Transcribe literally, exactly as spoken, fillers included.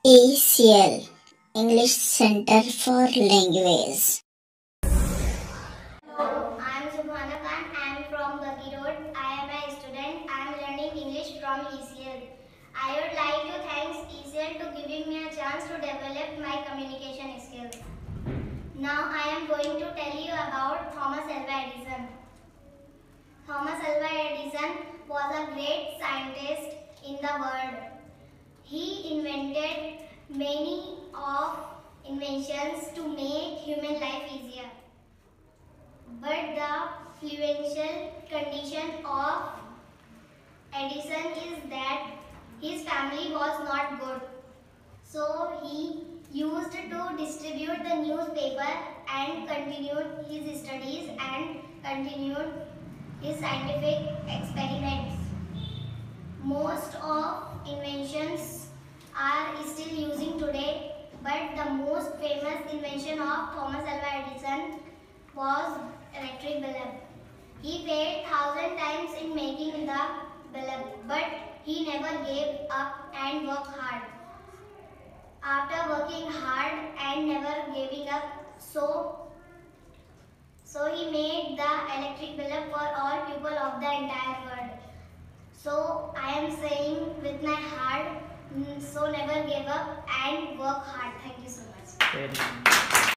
E C L English Center for Language. Hello, I am Subhana Khan. I am from Buggy Road. I am a student. I am learning English from E C L. I would like to thank E C L to giving me a chance to develop my communication skills. Now I am going to tell you about Thomas Alva Edison. Thomas Alva Edison was a great scientist in the world. He invented many of inventions to make human life easier. But the financial condition of Edison is that his family was not good. So he used to distribute the newspaper and continued his studies and continued his scientific experiments. Most of inventions are still using today, but the most famous invention of Thomas Alva Edison was electric bulb. He failed thousand times in making the bulb, but he never gave up and worked hard. After working hard and never giving up, so so he made the electric bulb for all people of the entire world. So I am saying with my heart, so never give up and work hard. Thank you so much. Very